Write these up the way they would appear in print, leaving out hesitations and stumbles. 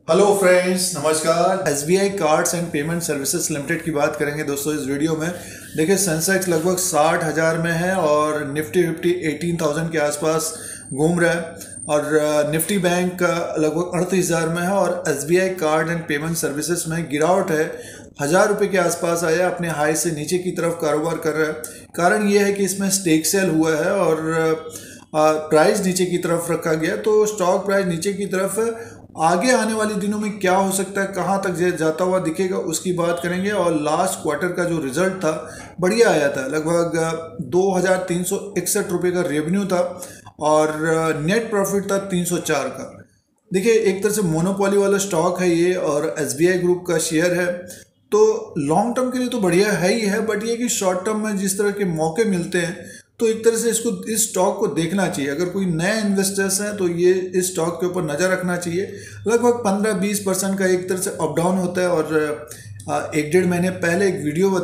Hello friends, नमस्कार। SBI cards and payment services limited की बात करेंगे दोस्तों इस वीडियो में। देखिए, सेंसेक्स लगभग 60,000 में है और निफ्टी 18,000 के आसपास घूम रहा है और निफ्टी बैंक का लगभग 38,000 में है और SBI card and payment services में गिरावट है। 1,000 रुपये के आसपास आया, अपने हाई से नीचे की तरफ कारोबार कर रहा है। कारण ये है कि इसमें स्टेक सेल हुआ है और प्राइस नीचे की तरफ रखा गया, तो स्टॉक प्राइस नीचे की तरफ है। आगे आने वाले दिनों में क्या हो सकता है, कहाँ तक जाता हुआ दिखेगा, उसकी बात करेंगे। और लास्ट क्वार्टर का जो रिजल्ट था बढ़िया आया था, लगभग 2,361 रुपये का रेवेन्यू था और नेट प्रॉफिट था 304 का। देखिए, एक तरह से मोनोपोली वाला स्टॉक है ये और एसबीआई ग्रुप का शेयर है, तो लॉन्ग टर्म के लिए तो बढ़िया है ही है। बट ये कि शॉर्ट टर्म में जिस तरह के मौके मिलते हैं तो एक तरह से इस स्टॉक को देखना चाहिए। अगर कोई नए इन्वेस्टर्स हैं तो ये इस स्टॉक के ऊपर नज़र रखना चाहिए। लगभग 15-20% का एक तरह से अप डाउन होता है और एक डेढ़ महीने पहले एक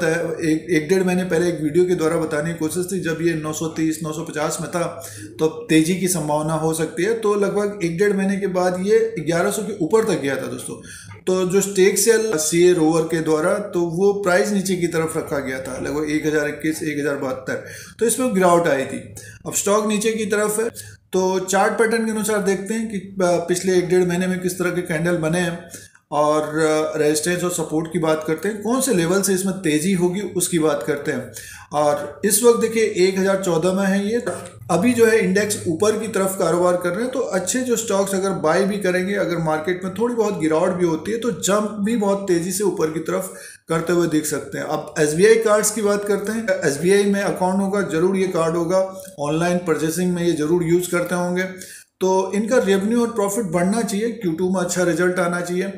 वीडियो के द्वारा बताने की कोशिश थी, जब ये 930-950 में था तो तेज़ी की संभावना हो सकती है। तो लगभग एक डेढ़ महीने के बाद ये 1100 के ऊपर तक गया था दोस्तों। तो जो स्टेक सेल सीए रोवर के द्वारा तो वो प्राइस नीचे की तरफ रखा गया था, लगभग 1021-1072, तो इसमें गिरावट आई थी। अब स्टॉक नीचे की तरफ है, तो चार्ट पैटर्न के अनुसार देखते हैं कि पिछले एक डेढ़ महीने में किस तरह के कैंडल बने हैं और रेजिस्टेंस और सपोर्ट की बात करते हैं। कौन से लेवल से इसमें तेजी होगी उसकी बात करते हैं। और इस वक्त देखिए 1014 में है ये। अभी जो है इंडेक्स ऊपर की तरफ कारोबार कर रहे हैं, तो अच्छे जो स्टॉक्स अगर बाय भी करेंगे, अगर मार्केट में थोड़ी बहुत गिरावट भी होती है तो जंप भी बहुत तेजी से ऊपर की तरफ करते हुए दिख सकते हैं। अब एसबीआई कार्ड्स की बात करते हैं। एसबीआई में अकाउंट होगा, जरूर ये कार्ड होगा, ऑनलाइन परचेसिंग में ये जरूर यूज करते होंगे, तो इनका रेवेन्यू और प्रॉफिट बढ़ना चाहिए। Q2 में अच्छा रिजल्ट आना चाहिए।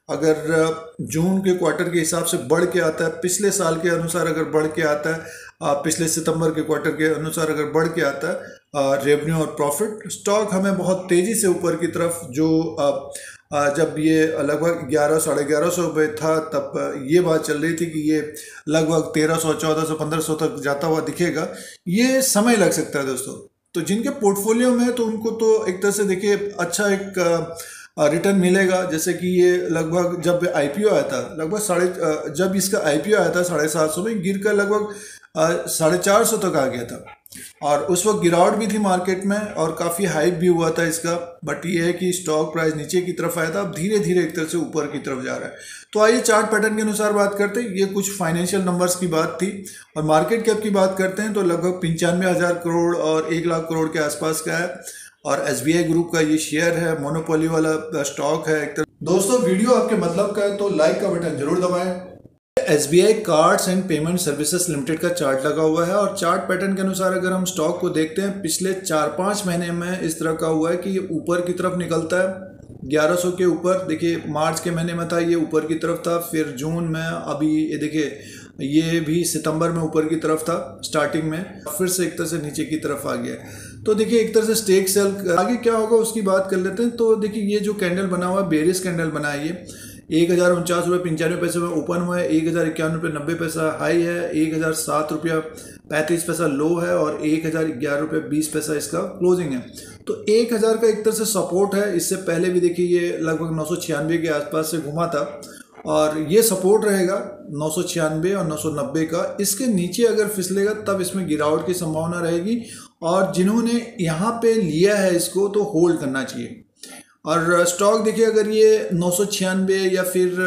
अगर जून के क्वार्टर के हिसाब से बढ़ के आता है, पिछले साल के अनुसार अगर बढ़ के आता है, पिछले सितंबर के क्वार्टर के अनुसार अगर बढ़ के आता है रेवेन्यू और प्रॉफिट, स्टॉक हमें बहुत तेज़ी से ऊपर की तरफ, जो जब ये लगभग 1100-1150 रुपये था तब ये बात चल रही थी कि ये लगभग 1300-1400-1500 तक जाता हुआ दिखेगा। ये समय लग सकता है दोस्तों। तो जिनके पोर्टफोलियो में है तो उनको तो एक तरह से देखिए अच्छा एक रिटर्न मिलेगा। जैसे कि ये लगभग जब आईपीओ आया था, लगभग जब इसका आईपीओ आया था 750 में, गिर कर लगभग 450 तक आ गया था और उस वक्त गिरावट भी थी मार्केट में और काफ़ी हाइप भी हुआ था इसका। बट ये है कि स्टॉक प्राइस नीचे की तरफ आया था, अब धीरे धीरे एक तरह से ऊपर की तरफ जा रहा है। तो आइए चार्ट पैटर्न के अनुसार बात करते हैं। ये कुछ फाइनेंशियल नंबर्स की बात थी और मार्केट कैप की बात करते हैं तो लगभग 95,000 करोड़ और 1 लाख करोड़ के आसपास का है और एसबीआई ग्रुप का ये शेयर है, मोनोपोली वाला स्टॉक है एक तरह। दोस्तों, वीडियो आपके मतलब का है तो लाइक का बटन जरूर दबाएं। SBI cards and payment services limited का चार्ट लगा हुआ है और चार्ट पैटर्न के अनुसार अगर हम स्टॉक को देखते हैं, पिछले 4-5 महीने में इस तरह का हुआ है कि ये ऊपर की तरफ निकलता है 1100 के ऊपर। देखिए, मार्च के महीने में था, ये ऊपर की तरफ था, फिर जून में, अभी ये देखिए ये भी सितंबर में ऊपर की तरफ था स्टार्टिंग में, फिर से एक तरह से नीचे की तरफ आ गया। तो देखिए एक तरह से स्टेक सेल। आगे क्या होगा उसकी बात कर लेते हैं। तो देखिए ये जो कैंडल बना हुआ है, बेरिस कैंडल बना है, ये 1,049 रुपये 95 पैसे में ओपन हुआ है, 1,051 रुपये 90 पैसा हाई है, 1,007 रुपया 35 पैसा लो है और 1,011 रुपये 20 पैसा इसका क्लोजिंग है। तो 1,000 का एक तरह से सपोर्ट है। इससे पहले भी देखिए ये लगभग 996 के आसपास से घुमा था और ये सपोर्ट रहेगा 996 और 990 का। इसके नीचे अगर फिसलेगा तब इसमें गिरावट की संभावना रहेगी और जिन्होंने यहाँ पे लिया है इसको तो होल्ड करना चाहिए। और स्टॉक देखिए अगर ये 996 या फिर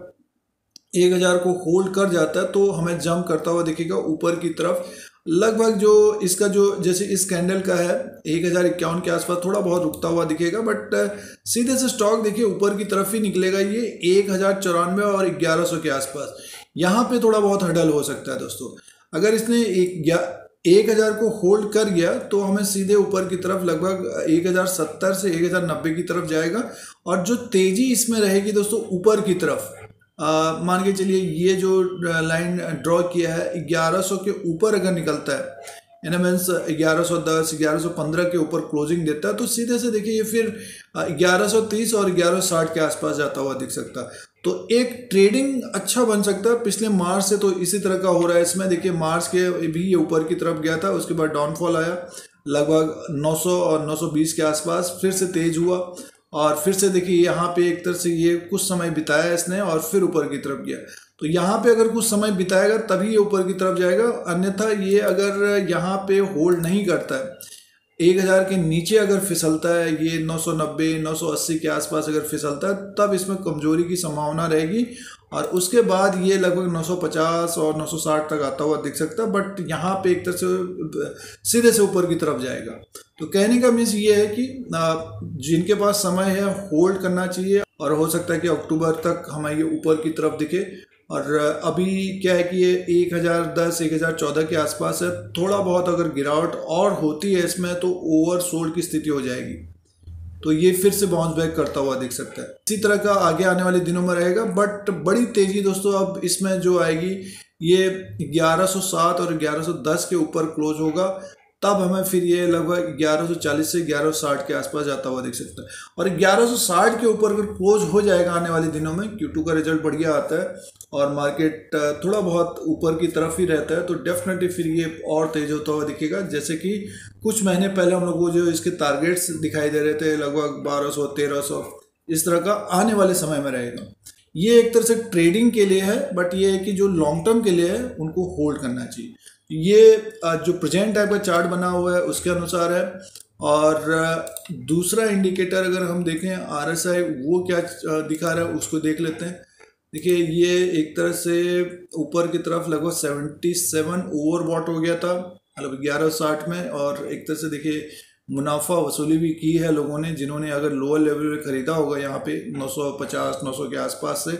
1,000 को होल्ड कर जाता है तो हमें जंप करता हुआ दिखेगा ऊपर की तरफ। लगभग जो इसका जो जैसे इस कैंडल का है 1,051 के आसपास थोड़ा बहुत रुकता हुआ दिखेगा, बट सीधे से स्टॉक देखिए ऊपर की तरफ ही निकलेगा। ये 1,094 और 1,100 के आसपास यहाँ पे थोड़ा बहुत हडल हो सकता है दोस्तों। अगर इसने 1,000 को होल्ड कर गया तो हमें सीधे ऊपर की तरफ लगभग 1,070 से 1,090 की तरफ जाएगा और जो तेजी इसमें रहेगी दोस्तों ऊपर की तरफ, मान के चलिए ये जो लाइन ड्रॉ किया है 1,100 के ऊपर अगर निकलता है, यानी मीन्स 1,110 1,115 के ऊपर क्लोजिंग देता है तो सीधे से देखिए ये फिर 1,130 और 1,160 के आसपास जाता हुआ दिख सकता है। तो एक ट्रेडिंग अच्छा बन सकता है। पिछले मार्च से तो इसी तरह का हो रहा है। इसमें देखिए मार्च के भी ये ऊपर की तरफ गया था, उसके बाद डाउनफॉल आया लगभग 900 और 920 के आसपास, फिर से तेज हुआ और फिर से देखिए यहाँ पे एक तरह से ये कुछ समय बिताया इसने और फिर ऊपर की तरफ गया। तो यहाँ पे अगर कुछ समय बिताएगा तभी ये ऊपर की तरफ जाएगा, अन्यथा ये अगर यहाँ पे होल्ड नहीं करता है, 1000 के नीचे अगर फिसलता है, ये 990 980 के आसपास अगर फिसलता है, तब इसमें कमजोरी की संभावना रहेगी और उसके बाद ये लगभग 950 और 960 तक आता हुआ दिख सकता है। बट यहाँ पे एक तरह से सीधे से ऊपर की तरफ जाएगा। तो कहने का मीन्स ये है कि जिनके पास समय है होल्ड करना चाहिए और हो सकता है कि अक्टूबर तक हमें ये ऊपर की तरफ दिखे। और अभी क्या है कि ये 1010 1014 के आसपास है। थोड़ा बहुत अगर गिरावट और होती है इसमें तो ओवर सोल्ड की स्थिति हो जाएगी, तो ये फिर से बाउंस बैक करता हुआ दिख सकता है। इसी तरह का आगे आने वाले दिनों में रहेगा। बट बड़ी तेजी दोस्तों अब इसमें जो आएगी ये 1107 और 1110 के ऊपर क्लोज होगा, तब हमें फिर ये लगभग 1140 से 1160 के आसपास जाता हुआ दिख सकता है। और 1160 के ऊपर अगर क्लोज हो जाएगा आने वाले दिनों में, Q2 का रिजल्ट बढ़िया आता है और मार्केट थोड़ा बहुत ऊपर की तरफ ही रहता है, तो डेफिनेटली फिर ये और तेज होता हुआ दिखेगा। जैसे कि कुछ महीने पहले हम लोग को जो इसके टारगेट्स दिखाई दे रहे थे लगभग 1200 1300, इस तरह का आने वाले समय में रहेगा। ये एक तरह से ट्रेडिंग के लिए है, बट ये है कि जो लॉन्ग टर्म के लिए है उनको होल्ड करना चाहिए। ये जो प्रेजेंट टाइप का चार्ट बना हुआ है उसके अनुसार है। और दूसरा इंडिकेटर अगर हम देखें RSI, वो क्या दिखा रहा है उसको देख लेते हैं। देखिए ये एक तरह से ऊपर की तरफ लगभग 77 ओवरबॉट हो गया था मतलब 1160 में, और एक तरह से देखिए मुनाफा वसूली भी की है लोगों ने जिन्होंने अगर लोअर लेवल में ख़रीदा होगा यहाँ पे 950 900 के आसपास से।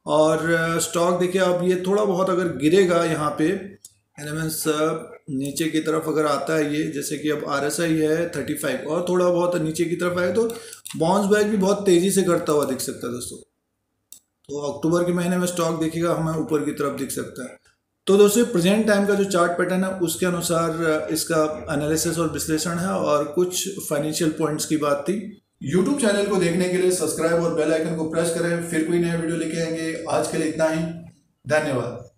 और स्टॉक देखिए अब ये थोड़ा बहुत अगर गिरेगा यहाँ पे एलिमेंट्स नीचे की तरफ अगर आता है ये, जैसे कि अब RSI है 35 और थोड़ा बहुत नीचे की तरफ आए तो बाउंस बैक भी बहुत तेज़ी से करता हुआ दिख सकता है दोस्तों। तो अक्टूबर के महीने में स्टॉक देखिएगा हमें ऊपर की तरफ दिख सकता है। तो दोस्तों प्रेजेंट टाइम का जो चार्ट पैटर्न है उसके अनुसार इसका एनालिसिस और विश्लेषण है और कुछ फाइनेंशियल पॉइंट्स की बात थी। यूट्यूब चैनल को देखने के लिए सब्सक्राइब और बेल आइकन को प्रेस करें, फिर कोई नया वीडियो लेके आएंगे। आज के लिए इतना ही, धन्यवाद।